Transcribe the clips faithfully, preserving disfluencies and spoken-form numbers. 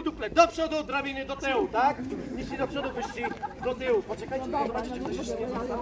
duple do przodu, drabiny do tyłu, tak? Jeśli do przodu, wyścig do tyłu. Poczekajcie, zobaczcie, czy ktoś jeszcze nie został.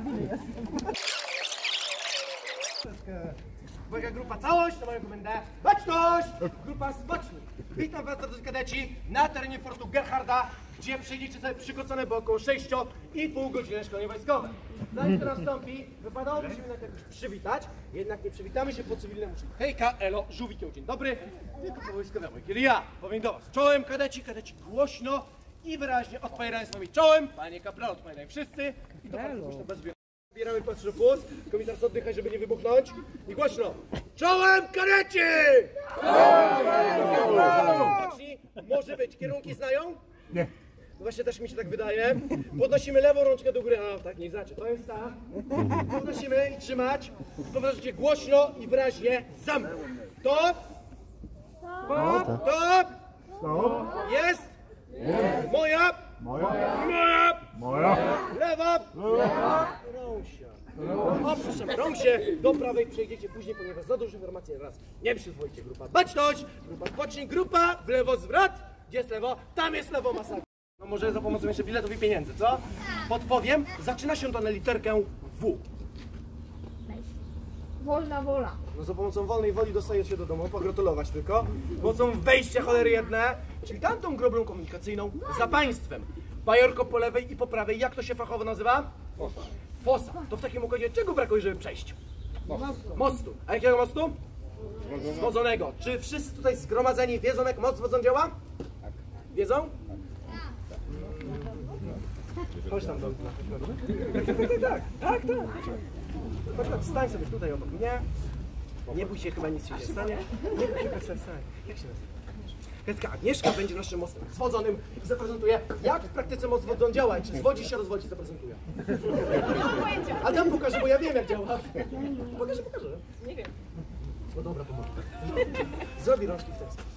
Uwaga, grupa całość, na moją komendę. Baczność! Grupa spocznij. Witam was, drodzy kadeci, na terenie fortu Gerharda, gdzie przyjdziecie sobie przykocone, bo około sześć i pół godziny szkolenie wojskowe. Zanim to nastąpi, wypadałoby się jednak jakoś przywitać, jednak nie przywitamy się po cywilnemu. Hejka, elo, żółwikieł, dzień dobry, tylko po wojskowemu, kiedy ja powiem do was czołem, kadeci, kadeci głośno i wyraźnie odpowiadają swoimi czołem, panie kapral, odpowiadają wszyscy i to bardzo głośno, bez wyjątku. Zbieramy patrzę płuc, komisarz oddychaj, żeby nie wybuchnąć i głośno. Czołem kadeci! Skoczni, może być. Kierunki znają? Nie. No właśnie też mi się tak wydaje. Podnosimy lewą rączkę do góry, a tak nie znaczy, to jest ta. Podnosimy i trzymać. Powrażacie głośno i wyraźnie za mną. Top! Top! Top! Stop. Jest! Jest! Moja! Moja. Moja! Moja. Lewa! Lewa! Rąsia. O, przepraszam, rąsie do prawej przejdziecie później, ponieważ za dużo informacji raz nie przyzwoicie. Grupa baczność, grupa spocznij, grupa w lewo zwrot. Gdzie jest lewo? Tam jest lewo masakra. No może za pomocą jeszcze biletów i pieniędzy, co? Podpowiem, zaczyna się to na literkę W. Wolna wola. No za pomocą wolnej woli dostajecie do domu, pogratulować tylko. Pomocą wejścia cholery jedne, czyli tamtą groblą komunikacyjną za państwem. Bajorko po lewej i po prawej, jak to się fachowo nazywa? Fosa. Fosa. To w takim układzie czego brakuje, żeby przejść? Mostu. Mostu. A jakiego mostu? Zwodzonego. Czy wszyscy tutaj zgromadzeni wiedzą, jak most wodzon działa? Tak. Wiedzą? Tak. Chodź tam do mnie. Tak, tak, tak, tak, tak, tak. Chodź tam, stań sobie tutaj obok mnie. Nie bój się, chyba nic się nie stanie. Nie bój się, stań, stań. Jak się nazywa? Kredka Agnieszka będzie naszym mostem zwodzonym i zaprezentuje, jak w praktyce most wodzon działa i czy zwodzi się, rozwodzi, zaprezentuje. A tam pokażę, bo ja wiem, jak działa. Pokażę, pokażę. Nie wiem. No dobra, pomoże. Zrobi rączki w ten sposób.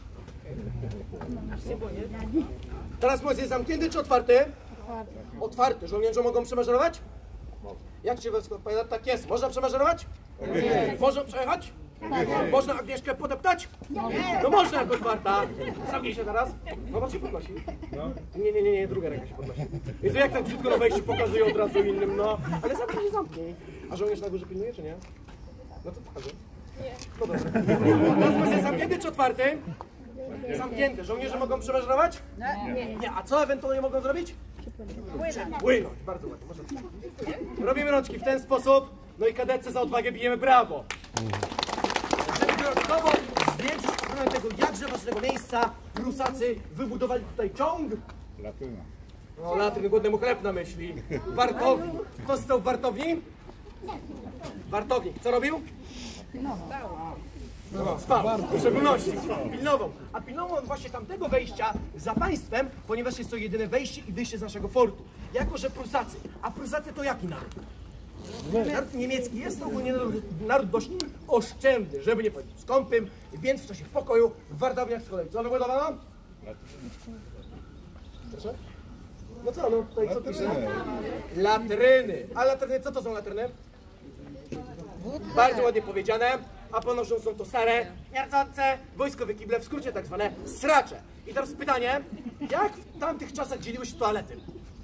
Teraz most jest zamknięty czy otwarty? Otwarty. Otwarty. Żołnierze mogą przemaszerować? Jak ci wojsko odpowiada? Tak jest. Można przemaszerować? Nie. Można przejechać? Nie. Można Agnieszkę podeptać? Nie. No można jak otwarta. Zamknij się teraz. No bo się podnosi. No. Nie, nie, nie, nie, druga ręka się podnosi. Jezu, jak tak brzydko na wejściu pokazuje od razu innym, no. Ale zamknij się, zamknij. A żołnierz na górze pilnuje, czy nie? No to pokażę. Nie. No dobra. Teraz most jest zamknięty czy otwarty? Zamknięty. Żołnierze mogą przemaszerować? Nie. Nie. A co ewentualnie mogą zrobić? Płynąć. Płynąć. Bardzo ładnie. Może... Robimy rączki w ten sposób. No i kadetce za odwagę bijemy brawo. Żeby dodatkowo zwiększyć ochronę tego jakże ważnego miejsca, Prusacy wybudowali tutaj ciąg. Latyna. No, latyn głodnemu chleb na myśli. Wartownik. Kto stał w wartowni? Wartownik. Co robił? No, spał, w szczególności, pilnował. A pilnował on właśnie tamtego wejścia za państwem, ponieważ jest to jedyne wejście i wyjście z naszego fortu. Jako że Prusacy, a Prusacy to jaki naród? Naród niemiecki jest to ogólnie naród dość oszczędny, żeby nie powiedzieć skąpym, więc w czasie pokoju w wartowniach z kolei co wybudowano? Proszę? No co, no tutaj co pisze? Latryny. A latryny, co to są latryny? Bardzo ładnie powiedziane, a ponoszą są to stare, śmierdzące, wojskowe kible, w skrócie tak zwane sracze. I teraz pytanie, jak w tamtych czasach dzieliły się toalety?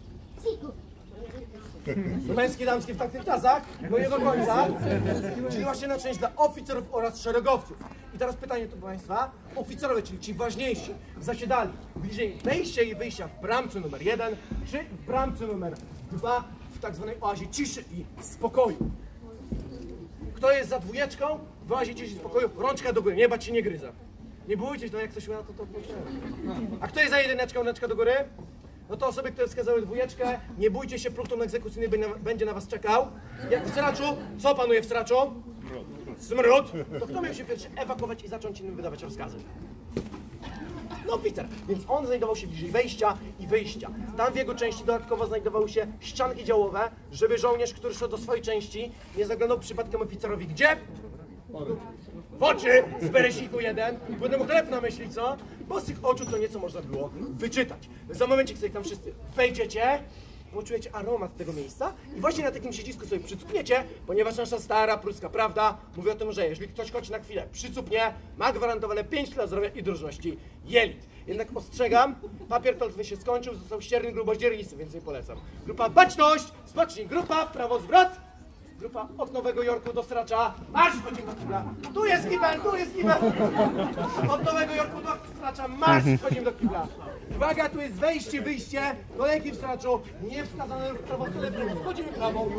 Męskie, damskie w tamtych czasach, do jego końca, dzieliła się na część dla oficerów oraz szeregowców. I teraz pytanie do Państwa, oficerowie, czyli ci ważniejsi, zasiadali bliżej wejścia i wyjścia w bramce numer jeden, czy w bramce numer dwa, w tak zwanej oazie ciszy i spokoju. Kto jest za dwójeczką, w oazie ciszy i spokoju, rączka do góry, nie bać się, nie gryza. Nie bójcie się, no jak ktoś ma to, to... A kto jest za jedyneczką, rączka do góry? No to osoby, które wskazały dwójeczkę, nie bójcie się, pluton egzekucyjny będzie na was czekał. Jak w straczu, co panuje w straczu? Smród. To kto miał się pierwszy ewakuować i zacząć innym wydawać rozkazy? No oficer, więc on znajdował się bliżej wejścia i wyjścia. Tam w jego części dodatkowo znajdowały się ścianki działowe, żeby żołnierz, który szedł do swojej części, nie zaglądał przypadkiem oficerowi gdzie? W oczy z beresiku jeden, będę mu chleb na myśli, co? Bo z tych oczu co nieco można było wyczytać. Za momencik sobie tam wszyscy wejdziecie poczujecie aromat tego miejsca i właśnie na takim przycisku sobie przycupniecie, ponieważ nasza stara pruska prawda mówi o tym, że jeżeli ktoś choć na chwilę przycupnie, ma gwarantowane pięć lat zdrowia i drożności jelit. Jednak ostrzegam, papier toaletowy się skończył, został ścierny gruboździernisty, więc nie polecam. Grupa baczność, spocznij, grupa w prawo zwrot. Grupa od Nowego Jorku do Stracza, marsz, wchodzimy do kibla. Tu jest kibel, tu jest kibel. Od Nowego Jorku do Stracza, marsz, wchodzimy do kibla. Uwaga, tu jest wejście, wyjście, kolejki w Straczu, nie wskazane w prawą stronę, wchodzimy prawą.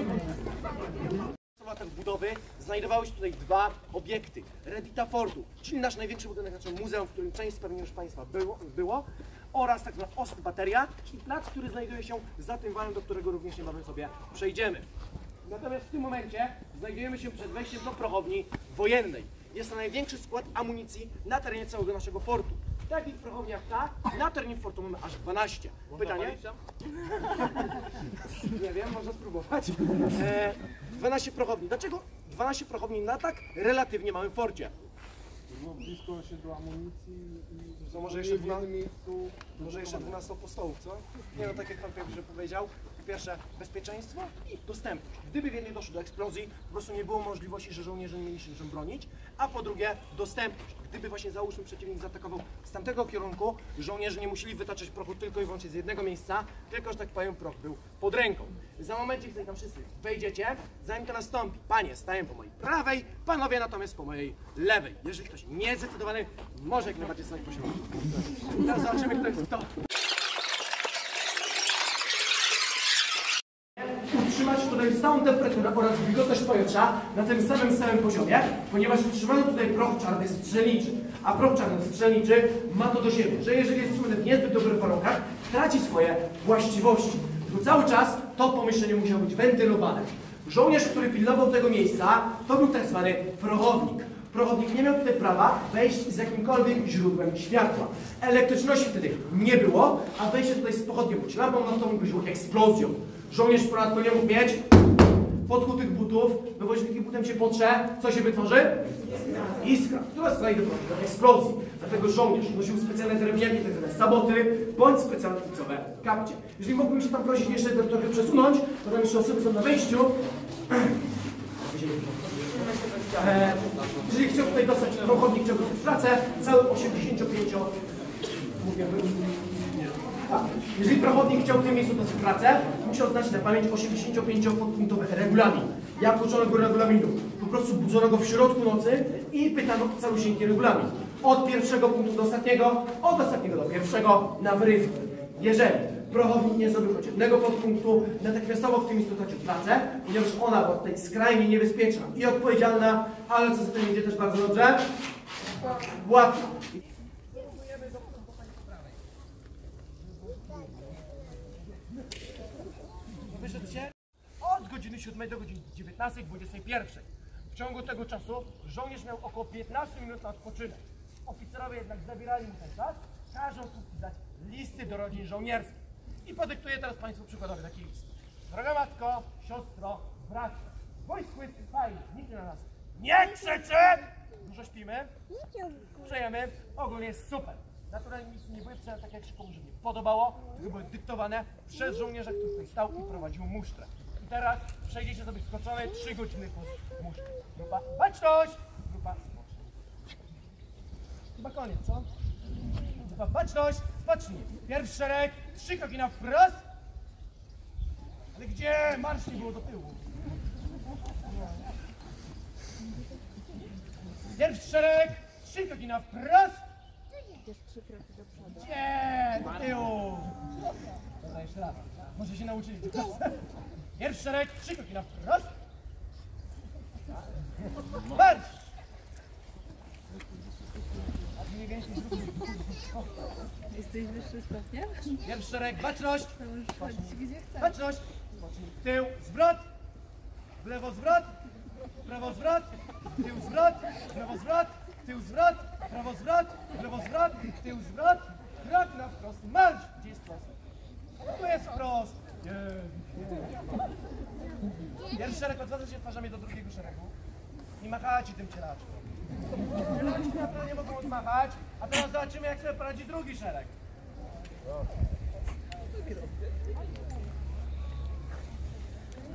W latach budowy znajdowały się tutaj dwa obiekty. Reddita Fortu, czyli nasz największy budynek, znaczy muzeum, w którym część z pewnie już Państwa było, było oraz tak zwana Ost Bateria, czyli plac, który znajduje się za tym walem, do którego również niebawem sobie przejdziemy. Natomiast w tym momencie znajdujemy się przed wejściem do prochowni wojennej. Jest to największy skład amunicji na terenie całego naszego fortu. W takich prochowniach ta, na terenie fortu mamy aż dwanaście. Pytanie? Nie wiem, można spróbować. E, dwanaście prochowni. Dlaczego dwanaście prochowni na tak relatywnie małym forcie? No, blisko osiedla amunicji i to może jeszcze w jednym miejscu. Może jeszcze dwunastu apostołów, co? Nie no, tak jak Pan pierwszy powiedział, po pierwsze bezpieczeństwo i dostępność. Gdyby w jednej doszło do eksplozji, po prostu nie było możliwości, że żołnierze nie mieli się czym bronić, a po drugie dostępność. Gdyby właśnie załóżmy przeciwnik zaatakował z tamtego kierunku, żołnierze nie musieli wytaczać prochu tylko i wyłącznie z jednego miejsca, tylko, że tak powiem, proch był pod ręką. Za momencie, kiedy tam wszyscy wejdziecie, zanim to nastąpi, panie stają po mojej prawej, panowie natomiast po mojej lewej. Jeżeli ktoś nie jest zdecydowany, może jak najbardziej stać po środku. Teraz zobaczymy, kto jest kto. Utrzymać tutaj stałą temperaturę oraz wilgotność powietrza na tym samym samym poziomie, ponieważ utrzymano tutaj proch czarny strzelniczy. A proch czarny strzelniczy ma to do siebie, że jeżeli jest trzymany w niezbyt dobrych warunkach, traci swoje właściwości. Tylko cały czas to pomieszczenie musiało być wentylowane. Żołnierz, który pilnował tego miejsca, to był tak zwany prochownik. Prochownik nie miał tutaj prawa wejść z jakimkolwiek źródłem światła. Elektryczności wtedy nie było, a wejście tutaj z pochodnią bądź lampą naftową groziło eksplozją. Żołnierz ponadto nie mógł mieć podkutych butów, no bo jeśli takim butem się potrze, co się wytworzy? Iskra, która z kolei doprowadzi do eksplozji. Dlatego żołnierz nosił specjalne drewniaki, tak zwane saboty, bądź specjalne ficowe kapcie. Jeżeli mógłbym się tam prosić jeszcze trochę przesunąć, to tam jeszcze osoby są na wejściu. E, jeżeli chciał tutaj dostać prochodnik, chciał dostać pracę, cały osiemdziesięciopięcio... Mówię, tak. Jeżeli prochodnik chciał w tym miejscu dostać pracę, musiał znać na pamięć osiemdziesięciopięciopodpunktowy regulamin. Jak uczono go regulaminu? Po prostu budzono go w środku nocy i pytano o całusieńki regulamin. Od pierwszego punktu do ostatniego, od ostatniego do pierwszego na wyrywki. Jeżeli prochownik nie zrobił choć jednego podpunktu, natychmiastowo w tym miejscu tracił pracę, ponieważ ona była tutaj skrajnie niebezpieczna i odpowiedzialna, ale co za tym idzie też bardzo dobrze, łatwa. Wyszedł się od godziny siódmej do godziny dziewiętnastej dwudziestej pierwszej. W ciągu tego czasu żołnierz miał około piętnaście minut na odpoczynek. Oficerowie jednak zabierali mu ten czas, każą tu pisać listy do rodzin żołnierskich. I podyktuję teraz Państwu przykładowy taki list. Droga matko, siostro, bracie, w wojsku jest fajnie, nikt na nas nie krzyczy! Dużo śpimy, przejemy, ogólnie jest super. Naturalnie miejscu nie były pisane tak, jak się komuś nie podobało, tylko były dyktowane przez żołnierza, który tutaj stał i prowadził musztrę. I teraz przejdziecie sobie skoczone trzy godziny po musztrze. Grupa baczność, grupa spocznij. Chyba koniec, co? Grupa baczność, spocznij. Pierwszy szereg, trzy kroki na wprost. Ale gdzie? Marsz nie było do tyłu. Pierwszy szereg, trzy kroki na wprost. Trzy kroki do przodu. Gdzie? Do tyłu. Dobra, jeszcze raz. Może się nauczyli. Pierwszy szereg, trzy kroki na wprost. Marsz! A mniej więcej Jesteś wyższy stopniem? pierwszy szereg, baczność. To możesz chodzić gdzie chcesz. Baczność. Tył, zwrot. W lewo zwrot. W prawo zwrot. Tył zwrot. W lewo zwrot. Tył zwrot. W prawo zwrot. W lewo zwrot. Tył zwrot. Krok na wprost. Marsz! Gdzie jest prost? Tu jest prost. Pierwszy szereg odwraca się twarzami do drugiego szeregu. I machacie tym cielaczkiem. Cielaczki na pewno nie mogą odmachać, a teraz zobaczymy, jak sobie poradzi drugi szereg.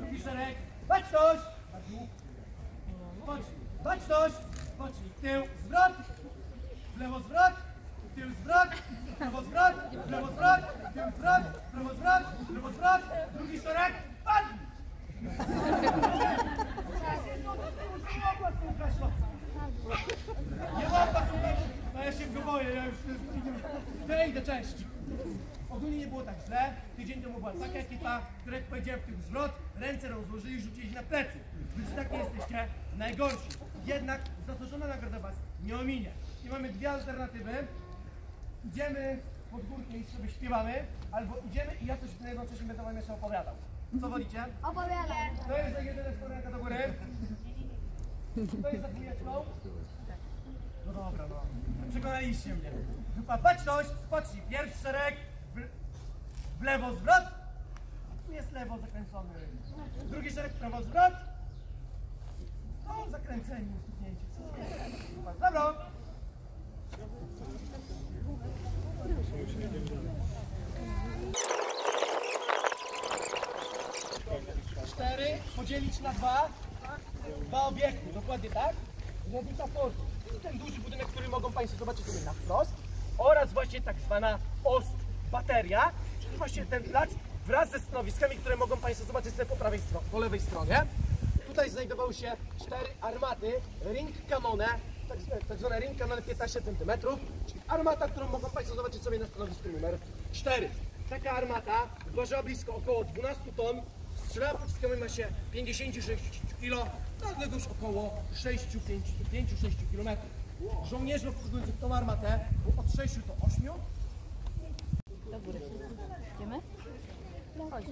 Drugi szereg. Baczność! Pocznij. Baczność! Pocznij. W tył, zwrot. W lewo zwrot. W tył zwrot. W lewo zwrot. W lewo zwrot. W tył zwrot. W lewo zwrot. W lewo zwrot. Drugi szereg. Padnij! Nie mogła słuchać. No ja się go boję, ja już tyle idę część. Ogólnie nie było tak źle. Tydzień temu była taka ekipa, która jak powiedziałem w tych zwrot, ręce rozłożyli, rzucili na plecy. Więc tak nie jesteście najgorsi. Jednak zasłużona nagroda was nie ominie. I mamy dwie alternatywy. Idziemy pod górkę i sobie śpiewamy, albo idziemy i ja coś jednocześnie będę wam jeszcze opowiadał. Co wolicie? Opowiadam. To jest za jedyne ręka do góry. To jest za dwójeczką. No dobra, no. Przekonaliście mnie. Grupa baczność, spocznij. Pierwszy szereg. W, w lewo zwrot. Tu jest lewo zakręcony. Drugi szereg prawo zwrot. No, zakręceni, ustuknięci. Dobra. Cztery podzielić na dwa. Dwa obiekty, dokładnie tak. Reduta fortu. I ten duży budynek, który mogą Państwo zobaczyć sobie na wprost. Oraz właśnie tak zwana ost bateria, czyli właśnie ten plac wraz ze stanowiskami, które mogą Państwo zobaczyć sobie po prawej stronie, po lewej stronie. Tutaj znajdowały się cztery armaty, ring canone, tak, tak zwane ring canone piętnaście centymetrów, czyli armata, którą mogą Państwo zobaczyć sobie na stanowisku numer cztery. Taka armata ważyła blisko około dwunastu ton, strzelała pociskami w masie pięćdziesiąt sześć kilogramów, na odległość około pięć do sześciu kilometrów. Żołnierzy obsługujących tą armatę było od sześciu do ośmiu. Do góry. Idziemy? Chodźmy.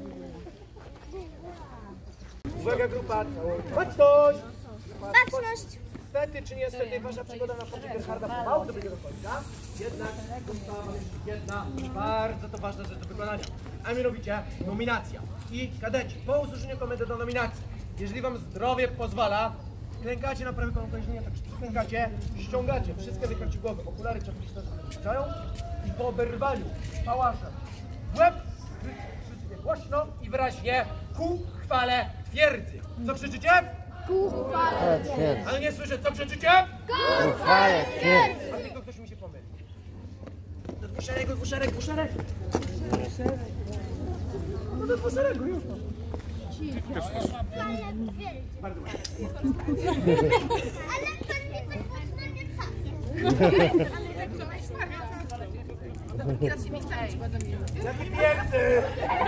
Uwaga grupa, baczność! Baczność! Niestety czy niestety wasza przygoda na Forcie Gerharda pomału dobiega do końca, jednak została jedna bardzo to ważna rzecz do wykonania, a mianowicie nominacja. I kadeci, po usłyszeniu komendy do nominacji, jeżeli wam zdrowie pozwala, klękacie na prawy końcu, tak klękacie, ściągacie wszystkie wykręci głowy, okulary czapki wliczają i po oberwaniu pałaszem w łeb krzyczycie głośno i wyraźnie ku chwale twierdzy. Co krzyczycie? Ku chwale twierdzy. Ale nie słyszę, co krzyczycie? Ku chwale twierdzy. A tylko ktoś mi się pomyli. Do dwuszeregu, dwuszereg, dwuszereg. No do dwuszeregu już. Bardzo ładnie. Ale to nie tak ważne, nie takie. Jaki piękny!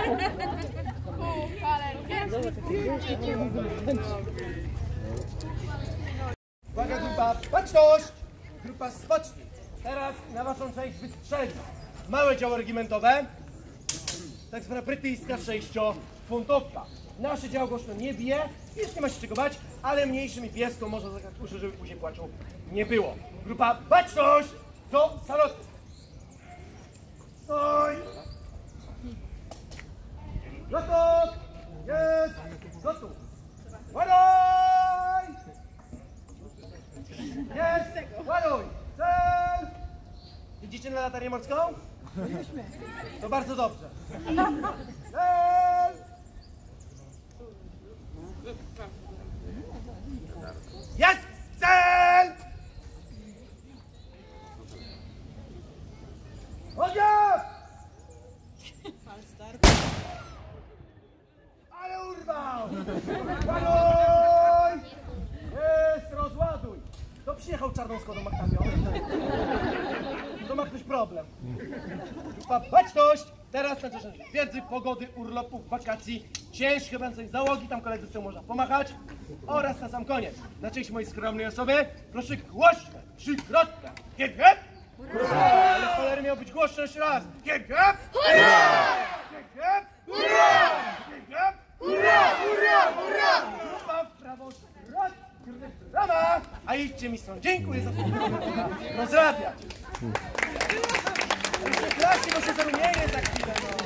Uwaga grupa, baczność! Grupa spocznij. Teraz na waszą część wystrzeli. Małe działo regimentowe, tak zwana brytyjska sześciofuntowka. Nasze działo głośno nie bije, więc nie ma się czego bać, ale mniejszym i pieską można zakać uszy, żeby później płaczu nie było. Grupa baczność do salotu. Stoj! Gotów! Jest! Gotów! Ładuj! Jest! Ładuj! Cel! Widzicie na latarnię morską? To bardzo dobrze. Cel! Jest! Cel! Ognia! Ale urwał! Ładuj! Jest, rozładuj! To przyjechał czarną Skodą Octavią. To ma ktoś problem. Grupa baczność! Teraz na czas wiedzy, pogody, urlopów, wakacji, ciężkie będącej załogi, tam koledzy z tyłu można pomachać. Oraz na sam koniec, na część mojej skromnej osoby, proszę głośno, trzykrotnie. Hip, hip! Hurra! Ale cholery miał być głośno jeszcze raz. Hip, hip! Hurra! Hip, hip! Hurra! Hip, hip! Hurra! Hurra! Hurra! Grupa w prawo, zwrot, brawa! A idźcie mi stąd. Dziękuję za to. Rozrabiać. Jeszcze klasie, bo się zarumienie za chwilę, no.